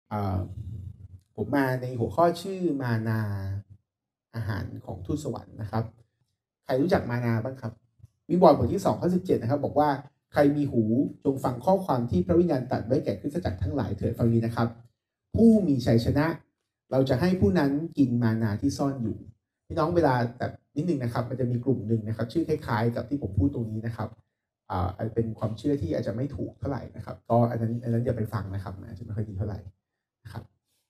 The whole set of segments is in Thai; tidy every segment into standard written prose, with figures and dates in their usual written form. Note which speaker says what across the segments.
Speaker 1: ผมมาในหัวข้อชื่อมานาอาหารของทูตสวรรค์นะครับใครรู้จักมานาบ้างครับวิวรณ์บทที่2ข้อ17นะครับบอกว่าใครมีหูจงฟังข้อความที่พระวิญญาณตรัสไว้แก่คริสตจักรทั้งหลายเถิดฟังดีนะครับผู้มีชัยชนะเราจะให้ผู้นั้นกินมานาที่ซ่อนอยู่พี่น้องเวลาแต่นิดนึงนะครับมันจะมีกลุ่มหนึ่งนะครับชื่อคล้ายๆกับที่ผมพูดตรงนี้นะครับเป็นความเชื่อที่อาจจะไม่ถูกเท่าไหร่นะครับก็อันนั้นอย่าไปฟังนะครับอาจจะไม่ค่อยดีเท่าไหร่นะครับ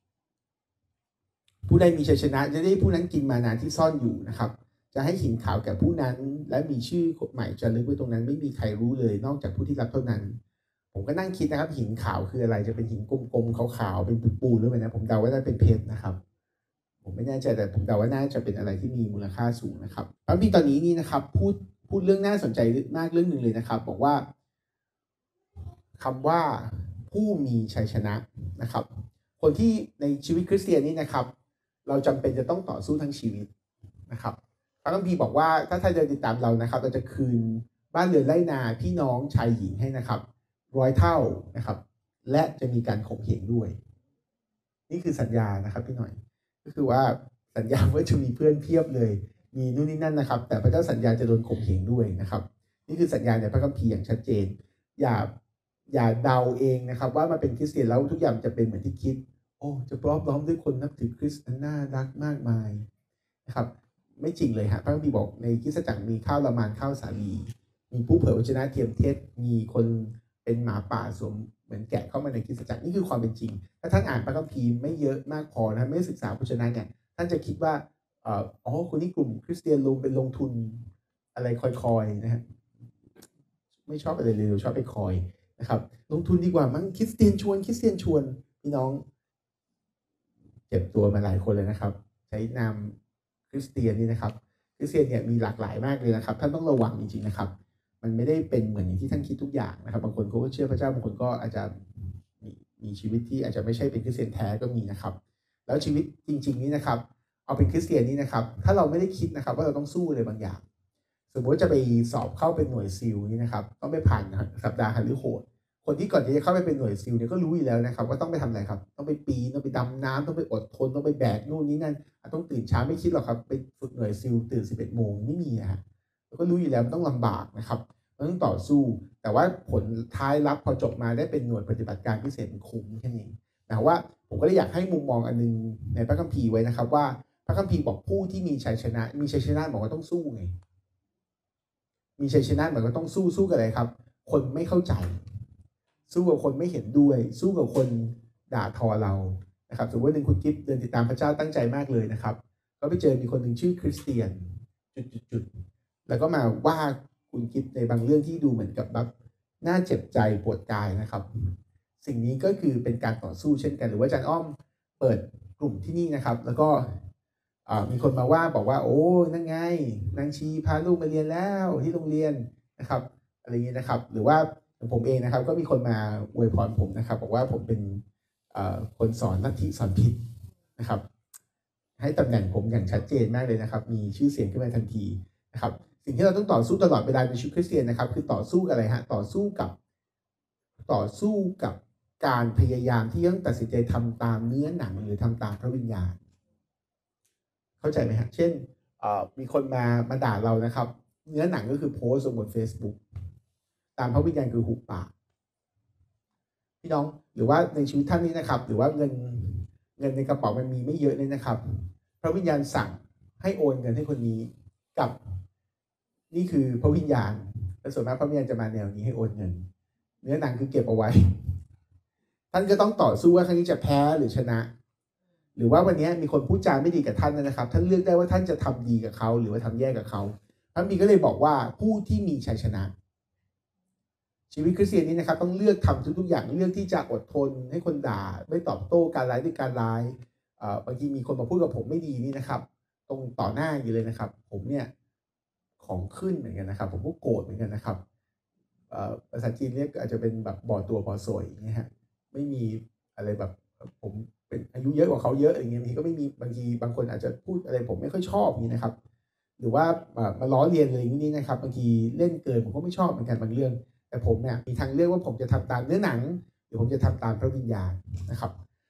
Speaker 1: ผู้ใดมีชัยชนะจะได้ผู้นั้นกินมานาที่ซ่อนอยู่นะครับจะให้หินขาวแก่ผู้นั้นและมีชื่อใหม่จะลึกไว้ตรงนั้นไม่มีใครรู้เลยนอกจากผู้ที่รับเท่านั้นผมก็นั่งคิดนะครับหินขาวคืออะไรจะเป็นหินกลมๆขาวๆเป็นปูนหรือเปล่านะผมเดาว่าน่าเป็นเพชรนะครับผมไม่แน่ใจแต่ผมเดาว่าน่าจะเป็นอะไรที่มีมูลค่าสูงนะครับพระบิดาตอนนี้นี่นะครับพูดเรื่องน่าสนใจมากเรื่องหนึ่งเลยนะครับบอกว่าคำว่าผู้มีชัยชนะนะครับคนที่ในชีวิตคริสเตียนนี่นะครับเราจำเป็นจะต้องต่อสู้ทั้งชีวิตนะครับพระคัมภีร์บอกว่าถ้าท่านเดินติดตามเรานะครับเราจะคืนบ้านเรือนไร่นาพี่น้องชายหญิงให้นะครับ100 เท่านะครับและจะมีการข่มเหงด้วยนี่คือสัญญานะครับพี่หน่อยก็คือว่าสัญญาว่าจะมีเพื่อนเพียบเลยมีนู่นนี่นั่นนะครับแต่พระเจ้าสัญญาจะโดนข่มเหงด้วยนะครับนี่คือสัญญาในพระคัมภีร์อย่างชัดเจนอย่าเดาเองนะครับว่ามาเป็นคริสเตียนแล้วทุกอย่างจะเป็นเหมือนที่คิดโอ้จะปลอบล้อมด้วยคนนับถือคริสต์อันน่ารักมากมายนะครับไม่จริงเลยฮะพระคัมภีร์บอกในคริสตจักรมีข้าวละมานข้าวสาลีมีผู้เผยวจนะเทียมเท็จมีคนเป็นหมาป่าสวมเหมือนแกะเข้ามาในคริสตจักรนี่คือความเป็นจริงถ้าท่านอ่านพระคัมภีร์ไม่เยอะมากพอนะไม่ศึกษาพระชนะเนี่ยท่านจะคิดว่าคนนี้กลุ่มคริสเตียนลงทุนอะไรคอยๆนะฮะไม่ชอบอะไรเลยชอบไปคอยนะครับลงทุนดีกว่ามั้งคริสเตียนชวนพี่น้องเจ็บตัวมาหลายคนเลยนะครับใช้นามคริสเตียนนี่นะครับคริสเตียนเนี่ยมีหลากหลายมากเลยนะครับท่านต้องระวังจริงๆนะครับมันไม่ได้เป็นเหมือนอย่างที่ท่านคิดทุกอย่างนะครับบางคนเขาก็เชื่อพระเจ้าบางคนก็อาจจะมีชีวิตที่อาจจะไม่ใช่เป็นคริสเตียนแท้ก็มีนะครับแล้วชีวิตจริงๆนี่นะครับเอาเป็นคริสเตียนนี่นะครับถ้าเราไม่ได้คิดนะครับว่าเราต้องสู้อะไรบางอย่างสมมติจะไปสอบเข้าเป็นหน่วยซิลนี่นะครับต้องไปผ่านสัปดาห์ฮันหรือโหดคนที่ก่อนที่จะเข้าไปเป็นหน่วยซิลเนี่ยก็รู้อยู่แล้วนะครับว่าต้องไปทำอะไรครับต้องไปปีนต้องไปดำน้ำต้องไปอดทนต้องไปแบกนู่นนี่นั่นต้องตื่นเช้าไม่คิดหรอกครับไปฝึกหน่วยซิลตื่น11 โมงไม่มีฮะแล้วก็รู้อยู่แล้วมันต้องลำบากนะครับมันต้องต่อสู้แต่ว่าผลท้ายลับพอจบมาได้เป็นหน่วยปฏิบัติการพิเศษคุ้มแค่นี้แต่ว่าผมก็เลยอยากให้มุมมองอันนึงในพระคัมภีร์ไว้นะครับว่าพระคัมภีร์บอกผู้ที่มีชัยชนะบอกว่าต้องสู้ไงมีชัยชนะหมายว่าต้องสู้กับอะไรครับคนไม่เข้าใจสู้กับคนไม่เห็นด้วยสู้กับคนด่าทอเรานะครับสมมติว่าหนึ่งคุณกิฟต์เดินติดตามพระเจ้าตั้งใจมากเลยนะครับก็ไปเจอมีคนหนึ่งชื่อคริสเตียนจุดแล้วก็มาว่าคุณกิฟต์ในบางเรื่องที่ดูเหมือนกับแบบน่าเจ็บใจปวดกายนะครับสิ่งนี้ก็คือเป็นการต่อสู้เช่นกันหรือว่าอาจารย์อ้อมเปิดกลุ่มที่นี่นะครับแล้วก็มีคนมาว่าบอกว่าโอ้นั่นไงนางชีพาลูกมาเรียนแล้วที่โรงเรียนนะครับอะไรอย่างนี้นะครับหรือว่าผมเองนะครับก็มีคนมาอวยพรผมนะครับบอกว่าผมเป็นคนสอนลัทธิสอนผิดนะครับให้ตำแหน่งผมอย่างชัดเจนมากเลยนะครับมีชื่อเสียงขึ้นมาทันทีนะครับสิ่งที่เราต้องต่อสู้ตลอดเวลาในชีวิตคริสเตียนนะครับคือต่อสู้กับอะไรฮะต่อสู้กับการพยายามที่ต้องตัดสินใจทำตามเนื้อหนังหรือทำตามพระวิญญาณเข้าใจไหมฮะเช่นมีคนมาด่าเรานะครับเนื้อหนังก็คือโพสต์ลงบน Facebook ตามพระวิญญาณคือหุบปากพี่น้องหรือว่าในชีวิตท่านนี้นะครับหรือว่าเงินในกระเป๋ามันมีไม่เยอะเลยนะครับพระวิญญาณสั่งให้โอนเงินให้คนนี้กับนี่คือพระวิญญาณและส่วนมากพระวิญญาณจะมาแนวนี้ให้โอนเงินเนื้อหนังคือเก็บเอาไว้ท่านก็ต้องต่อสู้ว่าครั้งนี้จะแพ้หรือชนะหรือว่าวันนี้มีคนพูดจาไม่ดีกับท่านนะครับท่านเลือกได้ว่าท่านจะทำดีกับเขาหรือว่าทำแย่กับเขาพระบิดาก็เลยบอกว่าผู้ที่มีชัยชนะชีวิตคริสเตียนนี้นะครับต้องเลือกทำทุกๆอย่างเลือกที่จะอดทนให้คนด่าไม่ตอบโต้การร้ายด้วยการร้ายบางทีมีคนมาพูดกับผมไม่ดีนี่นะครับตรงต่อหน้าอยู่เลยนะครับผมเนี่ยของขึ้นเหมือนกันนะครับผมก็โกรธเหมือนกันนะครับภาษาจีนเรียกอาจจะเป็นแบบบ่อตัวบ่อสวยอย่างเงี้ยฮะไม่มีอะไรแบบผมเป็นอายุเยอะกว่าเขาเยอะอย่างเงี้ยบางทีก็ไม่มีบางทีบางคนอาจจะพูดอะไรผมไม่ค่อยชอบนี่นะครับหรือว่ามาล้อเลียนอะไรอย่างนี้นะครับบางทีเล่นเกินผมก็ไม่ชอบเหมือนกันบางเรื่องแต่ผมเนี่ยมีทางเลือกว่าผมจะทำตามเนื้อหนังหรือผมจะทำตามพระวิญญาณนะครับ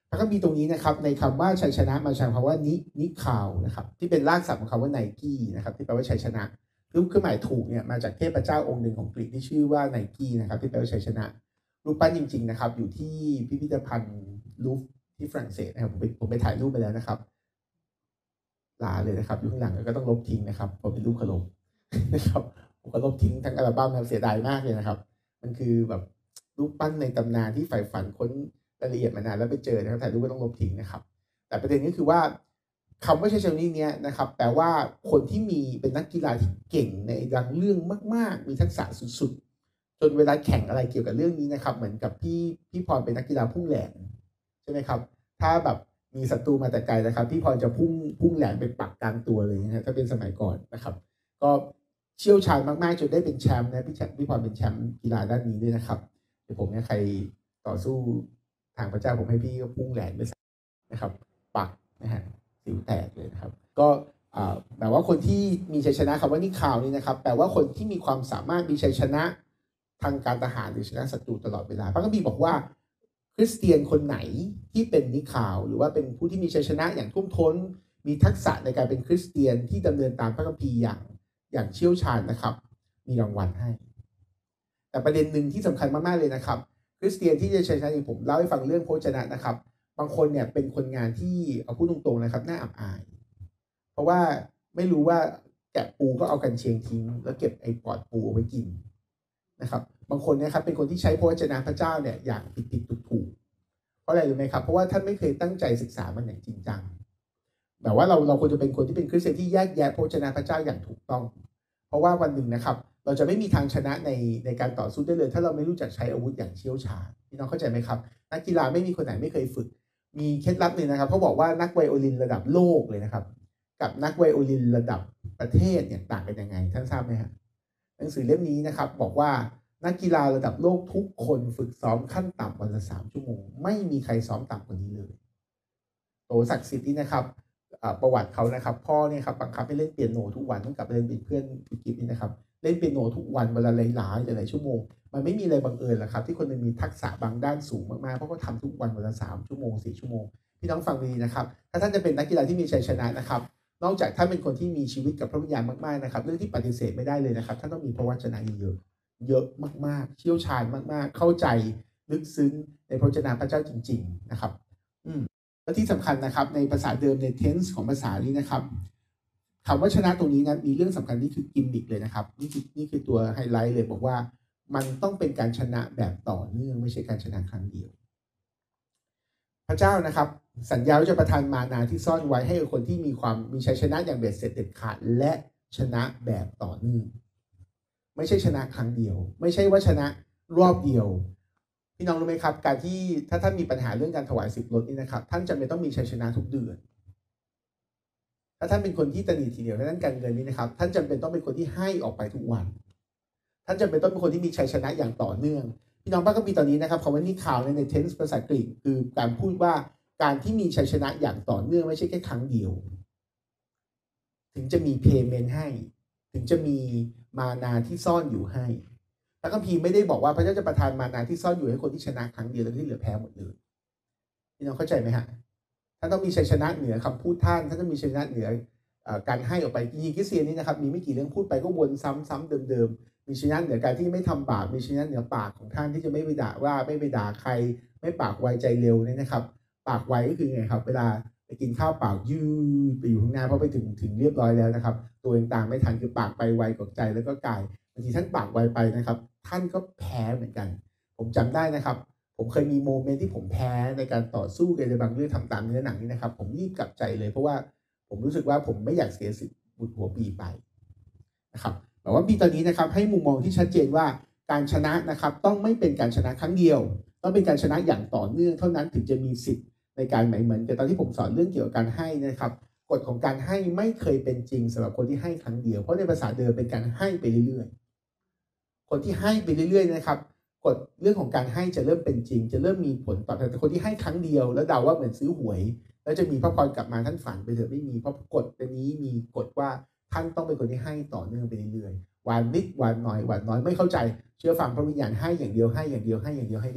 Speaker 1: พระคัมภีร์ตรงนี้นะครับในคำว่าชัยชนะมาจากคำว่านิคาวนะครับที่เป็นรากศัพท์ของคำว่าไนกี้นะครับที่แปลว่าชัยชนะรูปเครื่องหมายถูกเนี่ยมาจากเทพเจ้าองค์หนึ่งของกรีกที่ชื่อว่าไนกี้นะครับที่แปลว่าชัยชนะรูปปั้นจริงๆนะครับอยู่ที่พิพิธภัณฑ์ลูฟร์ที่ฝรั่งเศสนะครับผมไปถ่ายรูปไปแล้วนะครับลาเลยนะครับอยู่ข้างหลังก็ต้องลบทิ้งนะครับผมเป็นรูปขลบนะครับผมก็ลบทิ้งทั้งอัลบั้มนะเสียดายมากเลยนะครับมันคือแบบรูปปั้นในตำนานที่ใฝ่ฝันค้นรายละเอียดมานานแล้วไปเจอนะครับถ่ายรูปก็ต้องลบทิ้งนะครับแต่ประเด็นก็คือว่าคำว่าชัยชนะนี้นะครับแปลว่าคนที่มีเป็นนักกีฬาที่เก่งในบางเรื่องมากๆมีทักษะสุดๆจนเวลาแข่งอะไรเกี่ยวกับเรื่องนี้นะครับเหมือนกับพี่พรเป็นนักกีฬาพุ่งแหลมใช่ไหมครับถ้าแบบมีศัตรูมาแต่ไกลนะครับพี่พรจะพุ่งแหลมไปปักกลางตัวเลยนะถ้าเป็นสมัยก่อนนะครับก็เชี่ยวชาญมากๆจนได้เป็นแชมป์นะพี่พรเป็นแชมป์กีฬาด้านนี้ด้วยนะครับเดี๋ยวผมเนี่ยใครต่อสู้ทางพระเจ้าผมให้พี่ก็พุ่งแหลมไปนะครับปักนะฮะสิวแตกเลยนะครับก็แปลว่าคนที่มีชัยชนะคำว่านิคาวนี่นะครับแปลว่าคนที่มีความสามารถมีชัยชนะทางการทหารหรือชนะศัตรูตลอดเวลาพระคัมภีร์บอกว่าคริสเตียนคนไหนที่เป็นนิคาวหรือว่าเป็นผู้ที่มีชัยชนะอย่างท่วมท้นมีทักษะในการเป็นคริสเตียนที่ดำเนินตามพระคัมภีร์อย่างเชี่ยวชาญนะครับมีรางวัลให้แต่ประเด็นหนึ่งที่สำคัญมากๆเลยนะครับคริสเตียนที่จะชัยชนะผมเล่าให้ฟังเรื่องโภชนะนะครับบางคนเนี่ยเป็นคนงานที่เอาพูดตรงๆนะครับน่าอับอายเพราะว่าไม่รู้ว่าแกะปูก็เอากันเชียงทิ้งแล้วเก็บไอ้ปอดปูเอาไว้กินนะครับบางคนนะครับเป็นคนที่ใช้พระวจนะพระเจ้าเนี่ยอย่างผิดถูกเพราะอะไรรู้ไหมครับเพราะว่าท่านไม่เคยตั้งใจศึกษามันอย่างจริงจังแต่ว่าเราควรจะเป็นคนที่เป็นคริสเตียนที่แยกแยะพระวจนะพระเจ้าอย่างถูกต้องเพราะว่าวันหนึ่งนะครับเราจะไม่มีทางชนะในการต่อสู้ได้เลยถ้าเราไม่รู้จักใช้อาวุธอย่างเชี่ยวชาญพี่น้องเข้าใจไหมครับนักกีฬาไม่มีคนไหนไม่เคยฝึกมีเคล็ดลับหนึ่งนะครับเขาบอกว่านักไวโอลินระดับโลกเลยนะครับกับนักไวโอลินระดับประเทศเนี่ยต่างกันยังไงท่านทราบไหมครับหนังสือเล่มนี้นะครับบอกว่านักกีฬาระดับโลกทุกคนฝึกซ้อมขั้นต่ำวันละ3 ชั่วโมงไม่มีใครซ้อมต่ำกว่านี้เลยโตศักดิ์สิทธิ์นี่นะครับประวัติเขานะครับพ่อเนี่ยครับบังคับให้เล่นเปียโนทุกวันต้องกลับไปเล่นเป็นเพื่อนพี่กิฟต์นี่นะครับเล่นเปียโนทุกวันเวลาหลายชั่วโมงมันไม่มีอะไรบังเอิญหรอกครับที่คนนึงมีทักษะบางด้านสูงมากๆเพราะเขาทำทุกวันละ3 ชั่วโมง4 ชั่วโมงพี่น้องฟังดีนะครับถ้าท่านจะเป็นนักกีฬาที่มีชัยชนะนะครับนอกจากท่านเป็นคนที่มีชีวิตกับพระวิญญาณมากๆนะครับเรื่องที่ปฏิเสธไม่ได้เลยนะครับท่านต้องมีพระวจนะเยอะมากๆเชี่ยวชาญมากๆเข้าใจลึกซึ้งในพระวจนะพระเจ้าจริงๆนะครับและที่สำคัญนะครับในภาษาเดิมใน tense ของภาษานี้นะครับคำว่าชนะตรงนี้นะมีเรื่องสำคัญที่คือกิมมิคเลยนะครับนี่คือตัวไฮไลท์เลยบอกว่ามันต้องเป็นการชนะแบบต่อเนื่องไม่ใช่การชนะครั้งเดียวพระเจ้านะครับสัญญาว่าจะประทานมานาที่ซ่อนไว้ให้กับคนที่มีชัยชนะอย่างเบ็ดเสร็จเด็ดขาดและชนะแบบต่อเนื่องไม่ใช่ชนะครั้งเดียวไม่ใช่ว่าชนะรอบเดียวพี่น้องรู้ไหมครับการที่ถ้าท่านมีปัญหาเรื่องการถวาย10 ลดนี่นะครับท่านจำเป็นต้องมีชัยชนะทุกเดือนถ้าท่านเป็นคนที่ตนีทีเดียวในด้านการเงินนี้นะครับท่านจำเป็นต้องเป็นคนที่ให้ออกไปทุกวันท่านจำเป็นต้องเป็นคนที่มีชัยชนะอย่างต่อเนื่องพี่น้องพระคัมภีร์ตอนนี้นะครับคำว่านิคาวใน tense ภาษากรีกคือการพูดว่าการที่มีชัยชนะอย่างต่อเนื่องไม่ใช่แค่ครั้งเดียวถึงจะมี payment ให้ถึงจะมีมานาที่ซ่อนอยู่ให้พระคัมภีร์ไม่ได้บอกว่าพระเจ้าจะประทานมานาที่ซ่อนอยู่ให้คนที่ชนะครั้งเดียวแล้วที่เหลือแพ้หมดเลยพี่น้องเข้าใจไหมฮะท่านต้องมีชัยชนะเหนือคำพูดท่านต้องมีชัยชนะเหนือการให้ออกไปจริงๆคริสเตียนนี่นะครับมีไม่กี่เรื่องพูดไปก็วนซ้ำเดิมมีชัยชนะเหนือการที่ไม่ทำบาปมีชัยชนะเหนือปากของท่านที่จะไม่ไปด่าว่าไม่ไปด่าใครไม่ปากไวใจเร็วเนี่ยนะครับปากไวก็คือไงครับเวลาไปกินข้าวเปล่ายืดไปอยู่ข้างหน้าเพราะไปถึงเรียบร้อยแล้วนะครับตัวเองตามไม่ทันคือปากไปไวกว่าใจแล้วก็กายบางทีท่านปากไวไปนะครับท่านก็แพ้เหมือนกันผมจำได้นะครับผมเคยมีโมเมนต์ที่ผมแพ้ในการต่อสู้กันในบางเรื่องทำตามเนื้อหนังนี่นะครับผมรีบกลับใจเลยเพราะว่าผมรู้สึกว่าผมไม่อยากเสียสิทธิ์บุตรหัวปีไปนะครับแต่ว่าปีตอนนี้นะครับให้มุมมองที่ชัดเจนว่าการชนะนะครับต้องไม่เป็นการชนะครั้งเดียวต้องเป็นการชนะอย่างต่อเนื่องเท่านั้นถึงจะมีสิทธิ์ในการเหมือนกับตอนที่ผมสอนเรื่องเกี่ยวกับการให้นะครับกฎของการให้ไม่เคยเป็นจริงสำหรับคนที่ให้ครั้งเดียวเพราะในภาษาเดิมเป็นการให้ไปเรื่อยๆคนที่ให้ไปเรื่อยๆนะครับกฎเรื่องของการให้จะเริ่มเป็นจริงจะเริ่มมีผลตอบแทนแต่คนที่ให้ครั้งเดียวแล้วเดาว่าเหมือนซื้อหวยแล้วจะมีพระพรกลับมาท่านฝันไปเถอะไม่มีเพราะกฎตัวนี้มีกฎว่าท่านต้องเป็นคนที่ให้ต่อเนื่องไปเรื่อยๆวันนิดวันหน่อยวันน้อยไม่เข้าใจเชื่อฟังพระวิญญาณให้อย่างเดียวให้อย่างเดียวให้อย่างเดียวให้เดียว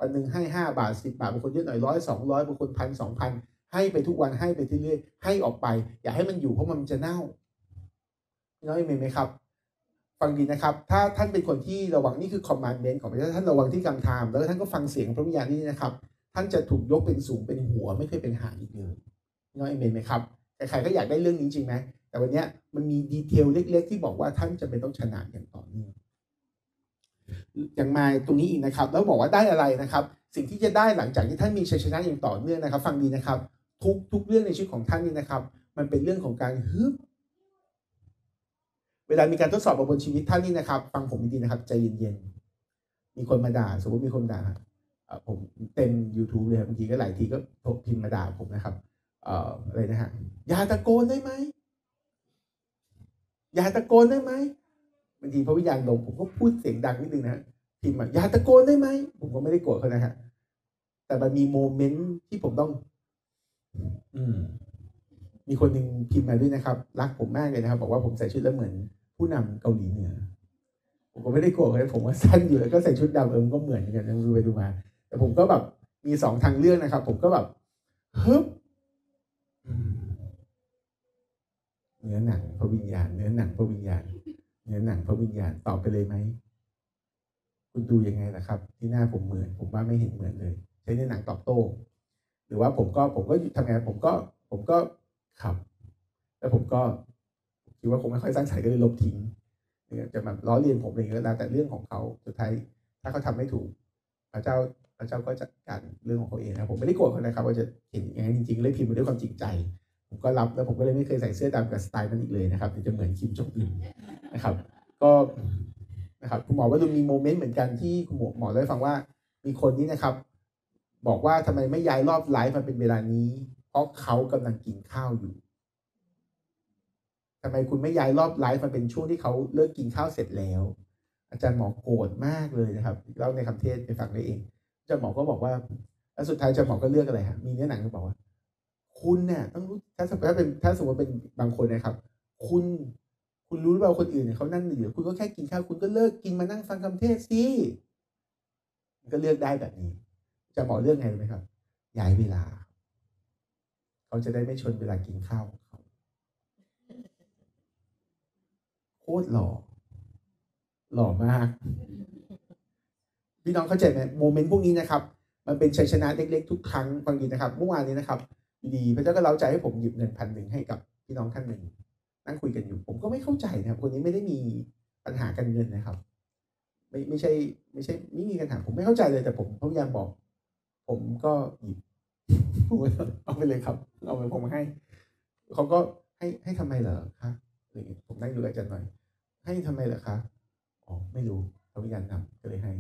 Speaker 1: วันหนึ่งให้5 บาท10 บาทบางคนเยอะหน่อย100 200บางคน1,000 2,000ให้ไปทุกวันให้ไปเรื่อยๆให้ออกไปอย่าให้มันอยู่เพราะมันจะเน่าน้อยเมนไหมครับฟังดีนะครับถ้าท่านเป็นคนที่ระวังนี่คือ commandment ของพระเจ้าท่านระวังที่กำทำแล้วท่านก็ฟังเสียงพระวิญญาณนี่นะครับท่านจะถูกยกเป็นสูงเป็นหัวไม่เคยเป็นหางอีกเลยน้อยเมนไหมครับใครๆก็อยากได้เรื่องนี้จริงไหมแต่วันนี้มันมีดีเทลเล็กๆที่บอกว่าท่านจะเป็นต้องชนะอย่างต่อเนื่องอย่างมาตรงนี้อีกนะครับแล้วบอกว่าได้อะไรนะครับสิ่งที่จะได้หลังจากที่ท่านมีชัยชนะอย่างต่อเนื่องนะครับฟังดีนะครับทุกเรื่องในชีวิตของท่านนี่นะครับมันเป็นเรื่องของการฮึบเวลามีการทดสอบบนชีวิตท่านนี่นะครับฟังผมดีๆนะครับใจเย็นๆมีคนมาด่าสมมติมีคนด่าผมเต็ม YouTube เลยบางทีก็หลายทีก็พิมพ์มาด่าผมนะครับอะไรนะฮะอย่าตะโกนได้ไหมอย่าตะโกนได้ไหมบางทีพระวิญญาณลงผมก็พูดเสียงดังนิดนึงนะพิมพ์มาอย่าตะโกนได้ไหมผมก็ไม่ได้โกรธเขานะฮะแต่มันมีโมเมนต์ที่ผมต้องมีคนหนึ่งพิมพ์มาด้วยนะครับรักผมมากเลยนะครับบอกว่าผมใส่ชุดแล้วเหมือนผู้นำเกาหลีเหนือผมก็ไม่ได้โกรธเลยผมว่าสั้นอยู่แล้วก็ใส่ชุดดำมันก็เหมือนกันดูไปดูมาแต่ผมก็แบบมี2 ทางเลือกนะครับผมก็แบบฮึบเนื้อหนังพระวิญญาณเนื้อหนังพระวิญญาณเนื้อหนังพระวิญญาณตอบไปเลยไหมคุณดูยังไงนะครับที่หน้าผมเหมือนผมว่าไม่เห็นเหมือนเลยใช้เนื้อหนังตอบโต้หรือว่าผมก็ทำไงผมก็ขับแล้วผมก็คิดว่าคงไม่ค่อยสร้างสรรค์ก็เลยลบทิ้งจะมาล้อเลียนผมเองแล้วแต่เรื่องของเขาสุดท้ายถ้าเขาทำไม่ถูกพระเจ้าก็จัดการเรื่องของเขาเองนะผมไม่ได้โกรธเขานะครับว่าจะเห็นอย่างนั้นจริงๆเลยพิมพ์มาด้วยความจริงใจผมก็รับแล้วผมก็เลยไม่เคยใส่เสื้อดำกับสไตล์นั้นอีกเลยนะครับจะเหมือนคิมจงอึนนะครับก็นะครับคุณหมอว่าดูมีโมเมนต์เหมือนกันที่คุณหมอได้ฟังว่ามีคนนี้นะครับบอกว่าทำไมไม่ย้ายรอบไลฟ์มาเป็นเวลานี้เพราะเขากำลังกินข้าวอยู่ทำไมคุณไม่ย้ายรอบไลฟ์มาเป็นช่วงที่เขาเลิกกินข้าวเสร็จแล้วอาจารย์หมอโกรธมากเลยนะครับเล่าในคำเทศไปฟังได้เองอาจารย์หมอก็บอกว่าแล้วสุดท้ายอาจารย์หมอก็เลือกอะไรฮะมีเนื้อหนังก็บอกว่าคุณเนี่ยต้องรู้ถ้าสมมติว่าเป็นบางคนนะครับคุณรู้หรือเปล่าคนอื่นเนี่ยเขานั่งอยู่คุณก็แค่กินข้าวคุณก็เลิกกินมานั่งฟังคำเทศสิก็เลือกได้แบบนี้อาจารย์หมอเลือกไงรู้ไหมครับย้ายเวลาเขาจะได้ไม่ชนเวลากินข้าวของเขาโคตรหล่อมากพี่น้องเข้าใจไหมโมเมนต์พวกนี้นะครับมันเป็นชัยชนะเล็กๆทุกครั้งฟังดีนะครับเมื่อวานนี้นะครับดีพระเจ้าก็เล้าใจให้ผมหยิบเงิน1,100ให้กับพี่น้องท่านหนึ่งนั่งคุยกันอยู่ผมก็ไม่เข้าใจนะครับคนนี้ไม่ได้มีปัญหาการเงินนะครับไม่ใช่ไม่มีปัญหาผมไม่เข้าใจเลยแต่ผมพยายามบอกผมก็หยิบเอาไปเลยครับเอาไปผมให้เขาก็ให้ทำไมเหรอคะผมนั่งดูอาจารย์หน่อยให้ทำไมเหรอคะอ๋อไม่รู้พระวิญญาณนำก็เลยให้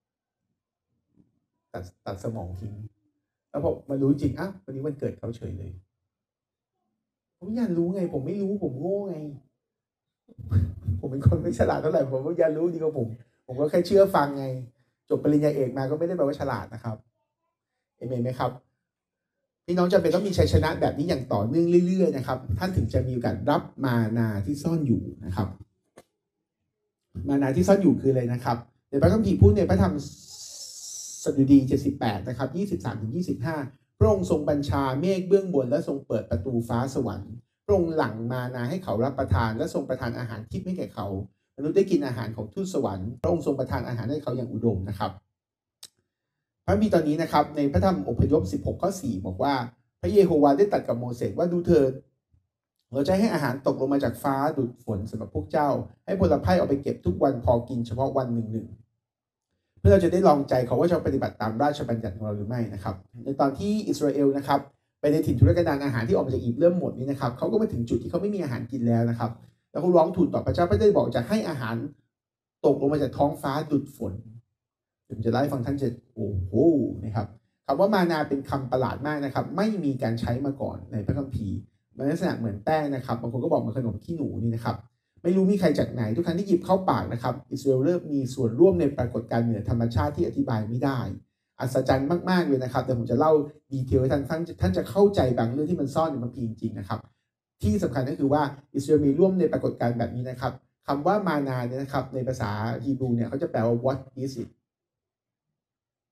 Speaker 1: ตัดสมองทิ้งแล้วพอมารู้จริงวันนี้วันเกิดเขาเฉยเลยผมอยากรู้ไงผมไม่รู้ผมโง่ไงผมเป็นคนไม่ฉลาดเท่าไหร่ผมอยากรู้ดีกว่าผมก็แค่เชื่อฟังไงจบปริญญาเอกมาก็ไม่ได้แปลว่าฉลาดนะครับเอเมนไหมครับพี่น้องจำเป็นต้องมีชัยชนะแบบนี้อย่างต่อเนื่องเรื่อยๆนะครับท่านถึงจะมีโอกาสรับมานาที่ซ่อนอยู่นะครับมานาที่ซ่อนอยู่คืออะไรนะครับในพระคัมภีร์พูดในพระธรรมสดุดี78นะครับ 23-25พระองค์ทรงบัญชาเมฆเบื้องบนและทรงเปิดประตูฟ้าสวรรค์พระองค์หลั่งมานาให้เขารับประทานและทรงประทานอาหารทิพย์ให้แก่เขามนุษย์ได้กินอาหารของทูตสวรรค์พระองค์ทรงประทานอาหารให้เขาอย่างอุดมนะครับพระคัมภีร์ตอนนี้นะครับในพระธรรมอพยพ16 ข้อ 4บอกว่าพระเยโฮวาได้ตรัสกับโมเสสว่าดูเถิดเราจะให้อาหารตกลงมาจากฟ้าดุจฝนสำหรับพวกเจ้าให้พลไพร่เอาไปเก็บทุกวันพอกินเฉพาะวันหนึ่งเพื่อเราจะได้ลองใจเขาว่าจะปฏิบัติตามราชบัญญัติของเราหรือไม่นะครับในตอนที่อิสราเอลนะครับไปในถิ่นทุรกันดารอาหารที่ออกมาจากอียิปต์เริ่มหมดนี้นะครับเขาก็มาถึงจุดที่เขาไม่มีอาหารกินแล้วนะครับแล้วเขาร้องทูลต่อพระเจ้าพระเจ้าได้บอกจะให้อาหารตกลงมาจากท้องฟ้าดุจฝนผมจะไล่ฟังท่านจะโอ้โหนะครับคำว่ามานาเป็นคำประหลาดมากนะครับไม่มีการใช้มาก่อนในพระคัมภีร์มันลักษณะเหมือนแป้งนะครับบางคนก็บอกมันขนมขี้หนูนี่นะครับไม่รู้มีใครจากไหนทุกครั้งที่หยิบเข้าปากนะครับอิสราเอลเริ่มมีส่วนร่วมในปรากฏการณ์เหนือธรรมชาติที่อธิบายไม่ได้อัศจรรย์มากๆเลยนะครับแต่ผมจะเล่าดีเทลให้ท่านจะเข้าใจบางเรื่องที่มันซ่อนอยู่ในพระคัมภีร์จริงๆนะครับที่สำคัญก็คือว่าอิสราเอลมีร่วมในปรากฏการณ์แบบนี้นะครับคำว่ามานาเนี่ยนะครับในภาษาฮีบรูเนี่ยเขาจะแปลว่า what is it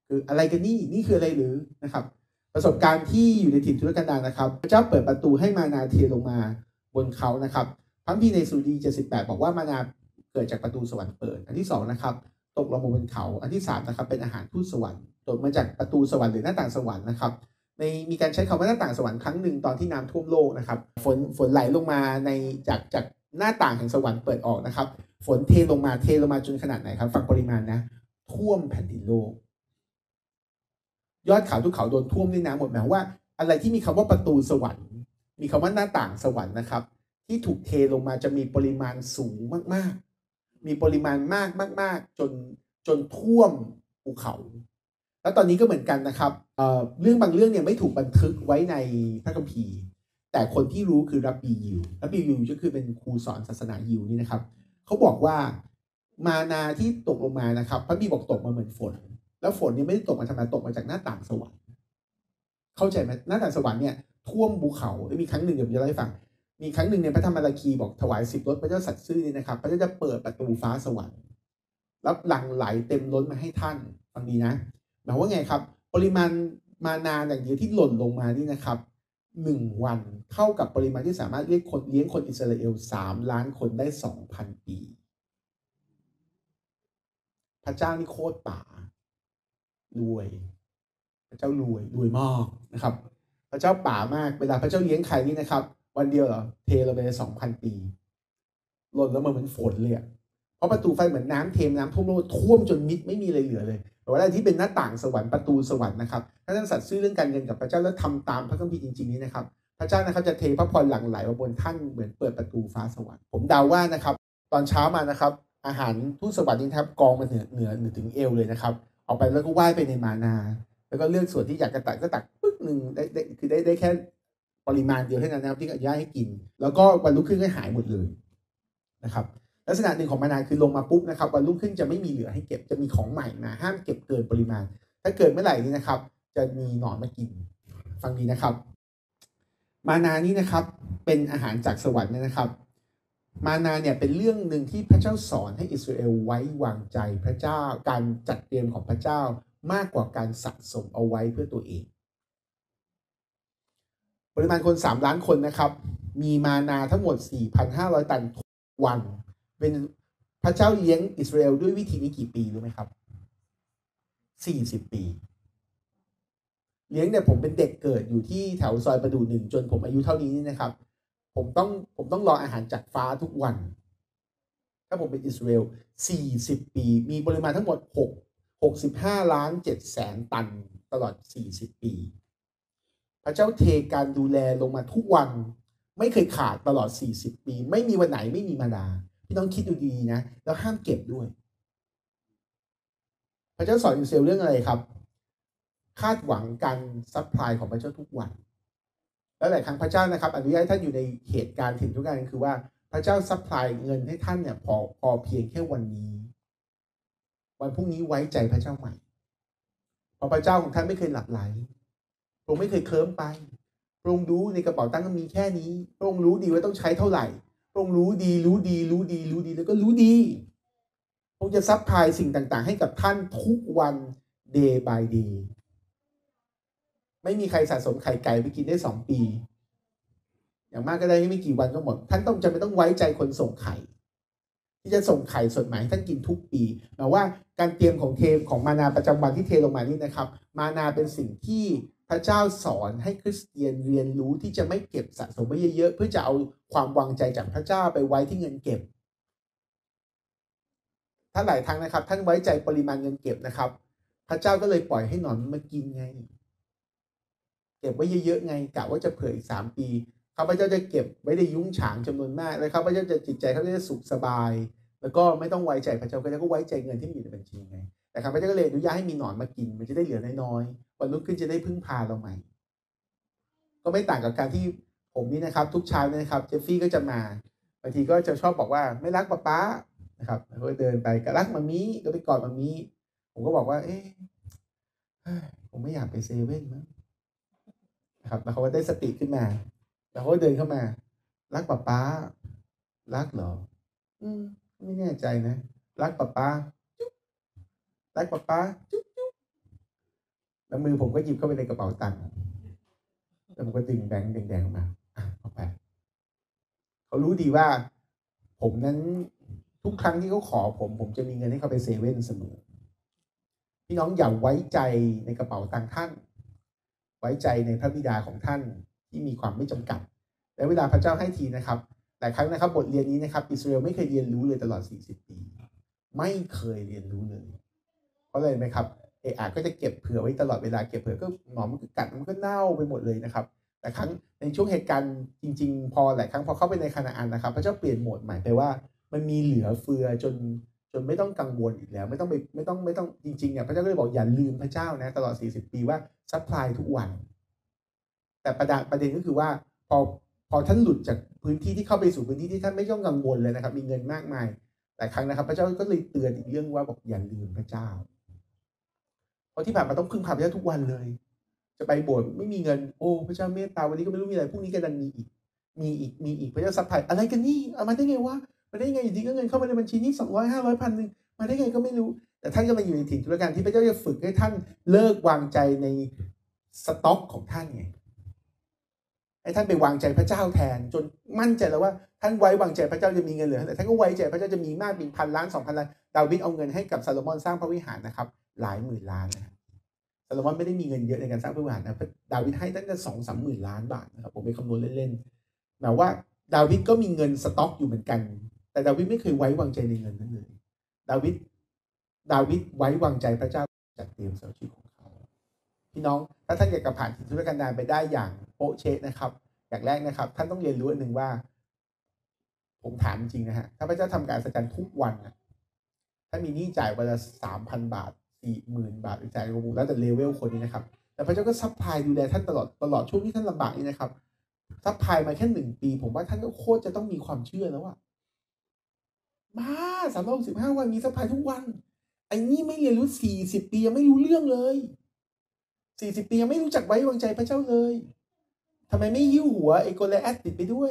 Speaker 1: คืออะไรกันนี่คืออะไรหรือนะครับประสบการณ์ที่อยู่ในถิ่นทุรกันดารนะครับพระเจ้าเปิดประตูให้มานาเทลงมาบนเขานะครับพระคัมภีร์ในสุดี78บอกว่ามานาเกิดจากประตูสวรรค์เปิดอันที่2นะครับตกลงมาบนเขาอันที่3นะครับเป็นอาหารทูตสวรรค์ตกมาจากประตูสวรรค์หรือหน้าต่างสวรรค์นะครับมีการใช้คำว่าหน้าต่างสวรรค์ครั้งหนึ่งตอนที่น้ำท่วมโลกนะครับฝนไหลลงมาในจากหน้าต่างแห่งสวรรค์เปิดออกนะครับฝนเทลงมาจนขนาดไหนครับฟังปริมาณนะท่วมแผ่นดินโลกยอดเขาทุกเขาโดนท่วมด้วยน้ำหมดหมายว่าอะไรที่มีคำว่าประตูสวรรค์มีคำว่าหน้าต่างสวรรค์นะครับที่ถูกเทลงมาจะมีปริมาณสูงมากๆมีปริมาณมากจนท่วมภูเขาแล้วตอนนี้ก็เหมือนกันนะครับเรื่องบางเรื่องเนี่ยไม่ถูกบันทึกไว้ในพระคัมภีร์แต่คนที่รู้คือรับบียิวก็คือเป็นครูสอนศาสนายิวนี่นะครับเขาบอกว่ามานาที่ตกลงมานะครับพระบีบอกตกมาเหมือนฝนแล้วฝนเนี่ยไม่ได้ตกมาธรรมดาตกมาจากหน้าต่างสวรรค์เข้าใจไหมหน้าต่างสวรรค์เนี่ยท่วมภูเขามีครั้งหนึ่งเดี๋ยวผมจะเล่าให้ฟังมีครั้งหนึ่งในพระธรรมมาราคีบอกถวาย10 รถพระเจ้าสัตย์ซื่อนี่นะครับพระเจ้าจะเปิดประตูฟ้าสวรรค์แล้วหลั่งไหลเต็มล้นมาให้ท่านฟังดีนะหมายว่าไงครับปริมาณมานาอย่างเดียวที่หล่นลงมานี่นะครับ1 วันเท่ากับปริมาณที่สามารถเลี้ยงคนอิสราเอล3 ล้านคนได้ 2,000 ปีพระเจ้านี่โคตรป่ารวยพระเจ้ารวยมากนะครับพระเจ้าป่ามากเวลาพระเจ้าเลี้ยงใครนี่นะครับวันเดียวเหรอเทเราไป2,000 ปีหล่นแล้วมันเหมือนฝนเลยเพราะประตูไฟเหมือนน้ำท่วมโลกท่วมจนมิดไม่มีอะไรเหลือเลยแต่ว่าอะไรที่เป็นหน้าต่างสวรรค์ประตูสวรรค์นะครับถ้าท่านสัตย์ซื่อเรื่องการเงินกับพระเจ้าแล้วทำตามพระคัมภีร์จริงๆนี้นะครับพระเจ้านะครับจะเทพระพรหลั่งไหลมาบนท่านเหมือนเปิดประตูฟ้าสวรรค์ผมเดาว่านะครับตอนเช้ามานะครับอาหารทูตสวรรค์นี่ครับกองมาเหนือถึงเอวเลยนะครับออกไปแล้วก็ว่ายไปในมานาแล้วก็เลือกส่วนที่อยากจะตักก็ตักปึ๊กหนึ่งได้แค่ปริมาณเดียวเท่านั้นนะครับที่อนุญาตให้กินแล้วก็วันรุ่งขึ้นก็หายหมดเลยนะครับลักษณะหนึ่งของมานาคือลงมาปุ๊บนะครับวันรุ่งขึ้นจะไม่มีเหลือให้เก็บจะมีของใหม่มาห้ามเก็บเกินปริมาณถ้าเกิดเมื่อไหร่นี่นะครับจะมีหนอนมากินฟังดีนะครับมานานี้นะครับเป็นอาหารจากสวรรค์นะครับมานาเนี่ยเป็นเรื่องหนึ่งที่พระเจ้าสอนให้อิสราเอลไว้วางใจพระเจ้าการจัดเตรียมของพระเจ้ามากกว่าการสะสมเอาไว้เพื่อตัวเองปริมาณคน3 ล้านคนนะครับมีมานาทั้งหมด 4,500 ตันทุกวันเป็นพระเจ้าเลี้ยงอิสราเอลด้วยวิธีนี้กี่ปีรู้ไหมครับ40 ปีเลี้ยงเนี่ยผมเป็นเด็กเกิดอยู่ที่แถวซอยประดู่1จนผมอายุเท่านี้นี่นะครับผมต้องรออาหารจากฟ้าทุกวันถ้าผมเป็นอิสราเอล40 ปีมีปริมาณทั้งหมด65.7 ล้านตันตลอด40 ปีพระเจ้าเทการดูแลลงมาทุกวันไม่เคยขาดตลอด40 ปีไม่มีวันไหนไม่มีมานาพี่น้องคิดดูดีนะแล้วห้ามเก็บด้วยพระเจ้าสอนอิสราเอลเรื่องอะไรครับคาดหวังการซัพพลายของพระเจ้าทุกวันแล้วหลายครั้งพระเจ้านะครับอนุญาตให้ท่านอยู่ในเหตุการณ์ถึงทุกการคือว่าพระเจ้าซัพพลายเงินให้ท่านเนี่ยพอเพียงแค่วันนี้วันพรุ่งนี้ไว้ใจพระเจ้าใหม่เพราะพระเจ้าของท่านไม่เคยหลับไหลพระองค์ไม่เคยเคลิ้มไปพระองค์รู้ในกระเป๋าตังค์มีแค่นี้พระองค์รู้ดีว่าต้องใช้เท่าไหร่พระองค์รู้ดีแล้วก็รู้ดีพระองค์จะซัพพลายสิ่งต่างๆให้กับท่านทุกวัน day by day ไม่มีใครสะสมไข่ไก่ไปกินได้2 ปีอย่างมากก็ได้ไม่กี่วันก็หมดท่านจะไม่ต้องไว้ใจคนส่งไข่ที่จะส่งไข่สดใหม่ให้ท่านกินทุกปีหมายว่าการเตรียมของมานาประจำวันที่เทลงมานี่นะครับมานาเป็นสิ่งที่พระเจ้าสอนให้คริสเตียนเรียนรู้ที่จะไม่เก็บสะสมไว้เยอะๆเพื่อจะเอาความวางใจจากพระเจ้าไปไว้ที่เงินเก็บถ้าหลายครั้งนะครับท่านไว้ใจปริมาณเงินเก็บนะครับพระเจ้าก็เลยปล่อยให้หนอนมากินไงเก็บไว้เยอะๆไงกะว่าจะเผื่ออีก3 ปีข้าพเจ้าจะเก็บไว้ได้ยุ้งฉางจำนวนมากแล้วข้าพเจ้าจะจิตใจเขาจะสุขสบายแล้วก็ไม่ต้องไว้ใจพระเจ้าก็ไว้ใจเงินที่มีอยู่ในบัญชีไงแต่ข้าพเจ้าก็เลยอนุญาตให้มีหนอนมากินมันจะได้เหลือน้อยๆวันรุ่งขึ้นจะได้พึ่งพาเราใหม่ก็ไม่ต่างกับการที่ผมนี่นะครับทุกเช้านะครับเจฟฟี่ก็จะมาบางทีก็จะชอบบอกว่าไม่รักป๊านะครับเขาเดินไปก็รักมามีก็ไปกอดมามีผมก็บอกว่าผมไม่อยากไปเซเว่นมั้งนะครับแล้วเขาก็ได้สติขึ้นมาแล้วเขาก็เดินเข้ามารักป๊ารักเหรอไม่แน่ใจนะรักป๊าจุ๊บรักป๊าจุ๊บแล้วมือผมก็หยิบเข้าไปในกระเป๋าตังค์แล้วผมก็ดึงแบงค์แดงๆออกมาเอาไปเขารู้ดีว่าผมนั้นทุกครั้งที่เขาขอผมจะมีเงินให้เขาไปเซเว่นเสมอพี่น้องอย่าไว้ใจในกระเป๋าตังค์ท่านไว้ใจในพระบิดาของท่านที่มีความไม่จำกัดและเวลาพระเจ้าให้ทีนะครับหลายครั้งนะครับบทเรียนนี้นะครับอิสราเอลไม่เคยเรียนรู้เลยตลอด40 ปีไม่เคยเรียนรู้เลยเพราะอะไรไหมครับก็จะเก็บเผื่อไว้ตลอดเวลาเก็บเผื่อก็หนอนมันก็กัดมันก็เน่าไปหมดเลยนะครับแต่ครั้งในช่วงเหตุการณ์จริงๆพอหลายครั้งพอเข้าไปในคานาอันนะครับพระเจ้าเปลี่ยนโหมดใหม่ไปว่ามันมีเหลือเฟือจนไม่ต้องกังวลอีกแล้วไม่ต้องจริงๆเนี่ยพระเจ้าก็เลยบอกอย่าลืมพระเจ้านะตลอด40 ปีว่าซัพพลายทุกวันแต่ประเด็นก็คือว่าพอท่านหลุดจากพื้นที่ที่เข้าไปสู่พื้นที่ที่ท่านไม่ต้องกังวลเลยนะครับมีเงินมากมายหลายครั้งนะครับพระเจ้าก็เลยเตือนอีกเรื่องว่าบอกอย่าลืมพระเจ้าเพราะที่ผ่านมาต้องพึ่งพาพระเจ้าทุกวันเลยจะไปโบสถ์ไม่มีเงินโอ้พระเจ้าเมตตาวันนี้ก็ไม่รู้มีอะไรพรุ่งนี้ก็ดันมีอีกพระเจ้าซัพพลายอะไรกันนี่เอามาได้ไงวะมาได้ไงอยู่ดีก็เงินเข้ามาในบัญชีนี้200 500 1,000มาได้ไงก็ไม่รู้แต่ท่านก็มาอยู่ในถิ่นธุรการที่พระเจ้าจะฝึกให้ท่านเลิกวางใจในสต็อกของท่านไงให้ท่านไปวางใจพระเจ้าแทนจนมั่นใจแล้วว่าท่านไว้วางใจพระเจ้าจะมีเงินเหลือแต่ท่านก็ไว้ใจพระเจ้าจะมีมากมี1,000 ล้าน 2,000 ล้านดาวิดเอาเงินให้กับซาโลมอนสร้างพระวิหารนะครับหลายหมื่นล้านนะซาโลมอนไม่ได้มีเงินเยอะในการสร้างพระวิหารนะดาวิดให้ตั้งแต่2-3 หมื่นล้านบาทนะครับผมไปคำนวณเล่นๆแต่ว่าดาวิดก็มีเงินสต็อกอยู่เหมือนกันแต่ดาวิดไม่เคยไว้วางใจในเงินนั้นเลยดาวิดไว้วางใจพระเจ้าจัดเตรียมสำหรับชีวิตของเขาพี่น้องถ้าท่านอยากจะผ่านถิ่นธุรกันดารไปได้อย่างโป๊ะเช๊ะนะครับอย่างแรกนะครับท่านต้องเรียนรู้อันหนึ่งว่าผมถามจริงนะฮะถ้าพระเจ้าทำการอัศจรรย์ทุกวันถ้ามีหนี้จ่ายวันละ 3,000 บาท 40,000 บาทหรือจ่ายรวมแล้วแต่เลเวลคนนี้นะครับแต่พระเจ้าก็ซัพพลายดูแลท่านตลอดช่วงที่ท่านลำบากนี้นะครับซัพพลายมาแค่1 ปีผมว่าท่านก็โคตรจะต้องมีความเชื่อแล้วว่ามา365 วันมีซัพพลายทุกวันไอ้นี่ไม่เรียนรู้40 ปียังไม่รู้เรื่องเลย40 ปียังไม่รู้จักไว้วางใจพระเจ้าเลยทำไมไม่หิ้วหัวไอ้โกลิแอธติดไปด้วย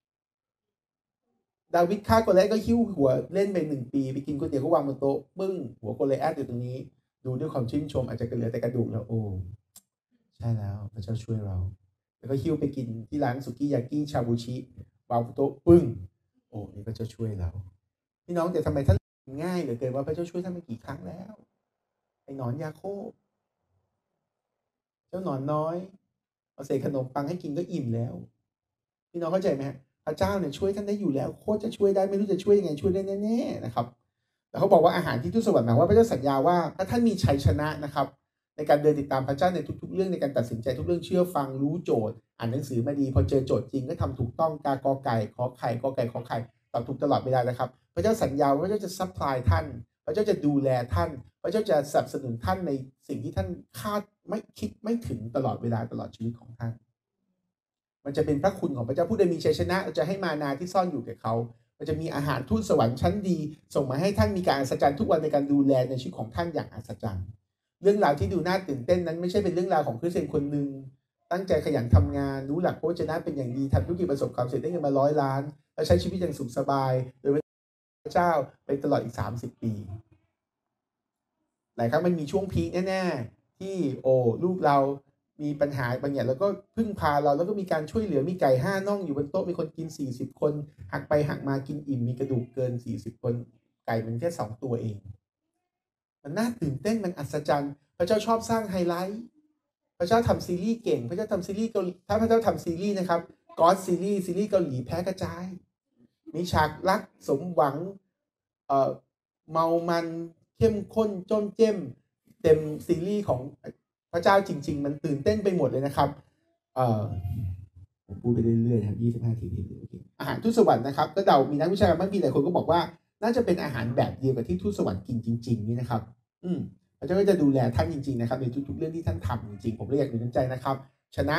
Speaker 1: ดาวิดฆ่าโกลิแอธก็หิ้วหัวเล่นไป1 ปีไปกินก๋วยเตี๋ยวก็วางบนโต๊ะปึ้งหัวโกลิแอธอยู่ตรงนี้ดูด้วยความชื่นชมอาจจะเหลือแต่กระดูกแล้วโอ้ใช่แล้วพระเจ้าช่วยเราแล้วก็หิ้วไปกินที่ร้านสุกี้ยากิชาบูชิวางบนโต๊ะปึ้งโอ้นี่พระเจ้าช่วยเราพี่น้องแต่ทำไมท่านง่ายเหลือเกินว่าพระเจ้าช่วยท่านมากี่ครั้งแล้วไอ้หนอนยาโคบเจ้าหนอนน้อยเอาเศษขนมปังให้กินก็อิ่มแล้วพี่น้องเข้าใจไหมพระเจ้าเนี่ยช่วยท่านได้อยู่แล้วโคตรจะช่วยได้ไม่รู้จะช่วยยังไงช่วยได้แน่ๆนะครับแล้วเขาบอกว่าอาหารที่ทูตสวรรค์หมายว่าพระเจ้าสัญญาว่าถ้าท่านมีชัยชนะนะครับในการเดินติดตามพระเจ้าในทุกๆเรื่องในการตัดสินใจทุกเรื่องเชื่อฟังรู้โจทย์อ่านหนังสือมาดีพอเจอโจทย์จริงก็ทำถูกต้องกากอไก่ขอไข่กอไก่ขอไข่ตอบถูกตลอดเวลานะครับพระเจ้าสัญญาว่าพระเจ้าจะซัพพลายท่านพระเจ้าจะดูแลท่านพระเจ้าจะสนับสนุนท่านในสิ่งที่ท่านคาดไม่คิดไม่ถึงตลอดเวลาตลอดชีวิตของท่านมันจะเป็นพระคุณของพระเจ้าผู้ใดมีชัยชนะจะให้มานาที่ซ่อนอยู่แก่เขามันจะมีอาหารทูตสวรรค์ชั้นดีส่งมาให้ท่านมีการอัศจรรย์ทุกวันในการดูแลในชีวิตของท่านอย่างอัศจรรย์เรื่องราวที่ดูน่าตื่นเต้นนั้นไม่ใช่เป็นเรื่องราวของคริสเตียนคนหนึ่งตั้งใจขยันทำงานรู้หลักพระวจนะเป็นอย่างดีทำธุรกิจประสบความสำเร็จได้เงินมา100 ล้านแล้วใช้ชีวิตอย่างสุขสบายโดยพระเจ้าไปตลอดอีก30 ปีหลายครั้งมันมีช่วงพีคแน่ๆที่ลูกเรามีปัญหาบางอย่างแล้วก็พึ่งพาเราแล้วก็มีการช่วยเหลือมีไก่5 น่องอยู่บนโต๊ะมีคนกิน40 คนหักไปหักมากินอิ่มมีกระดูกเกิน40 คนไก่มันแค่2 ตัวเองมันน่าตื่นเต้นมันอัศจรรย์พระเจ้าชอบสร้างไฮไลท์พระเจ้าทำซีรีส์เก่งพระเจ้าทำซีรีส์เกาหลีถ้าพระเจ้าทำซีรีส์นะครับก็อดซีรีส์เกาหลีแพ้กระจายมีฉากรักสมหวังเมามันเข้มข้นจ้มเจ้มเต็มซีรีส์ของพระเจ้าจริงๆมันตื่นเต้นไปหมดเลยนะครับผมพูดไปเรื่อยๆครับ25 นาทีเรื่อยๆอาหารทูตสวรรค์นะครับก็เดามีนักวิชาการบางทีหลายคนก็บอกว่าน่าจะเป็นอาหารแบบเดียวกับที่ทูตสวรรค์กินจริงๆนี่นะครับพระเจ้าก็จะดูแลท่านจริงๆนะครับในทุกๆเรื่องที่ท่านทำจริงๆผมเลยอยากมีน้ำใจนะครับชนะ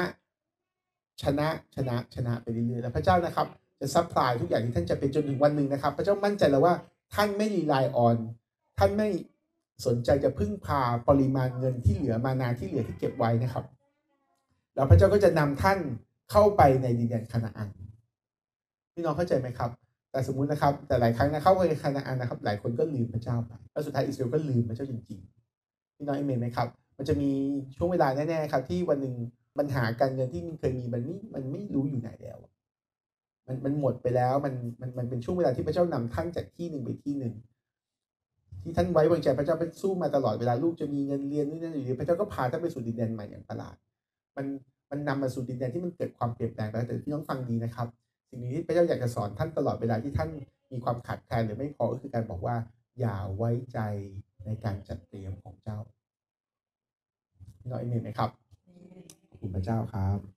Speaker 1: ไปเรื่อยๆแล้วพระเจ้านะครับจะซัพพลายทุกอย่างที่ท่านจะเป็นจนถึงวันหนึ่งนะครับพระเจ้ามั่นใจแล้วว่าท่านไม่รีไลน์ออนท่านไม่สนใจจะพึ่งพาปริมาณเงินที่เหลือมานาที่เหลือที่เก็บไว้นะครับแล้วพระเจ้าก็จะนำท่านเข้าไปในดินแดนคานาอันพี่น้องเข้าใจไหมครับแต่สมมุตินะครับแต่หลายครั้งนะเข้าไปคานาอันนะครับหลายคนก็ลืมพระเจ้าไปแล้วสุดท้ายอิสราเอลก็ลืมพระเจ้าจริงๆพี่น้องเอเมนไหมครับมันจะมีช่วงเวลาแน่ๆครับที่วันหนึ่งปัญหาการเงินที่เคยมีมันไม่รู้อยู่ไหนแล้วมันหมดไปแล้วมันเป็นช่วงเวลาที่พระเจ้านำท่านจากที่หนึ่งไปที่หนึ่งที่ท่านไว้วางใจพระเจ้าไปสู้มาตลอดเวลาลูกจะมีเงินเรียนนู่นนั่นอยู่ดีพระเจ้าก็พาท่านไปสู่ดินแดนใหม่อย่างประหลาดมันมันนำมาสู่ดินแดนที่มันเกิดความเปลี่ยนแปลงไปแต่พี่น้องฟังดีนะครับสิ่งนี้ที่พระเจ้าอยากจะสอนท่านตลอดเวลาที่ท่านมีความขาดแคลนหรือไม่พอก็คือการบอกว่าอย่าไว้ใจในการจัดเตรียมของเจ้าพี่น้องเอเมนไหมครับขอบคุณพระเจ้าครับ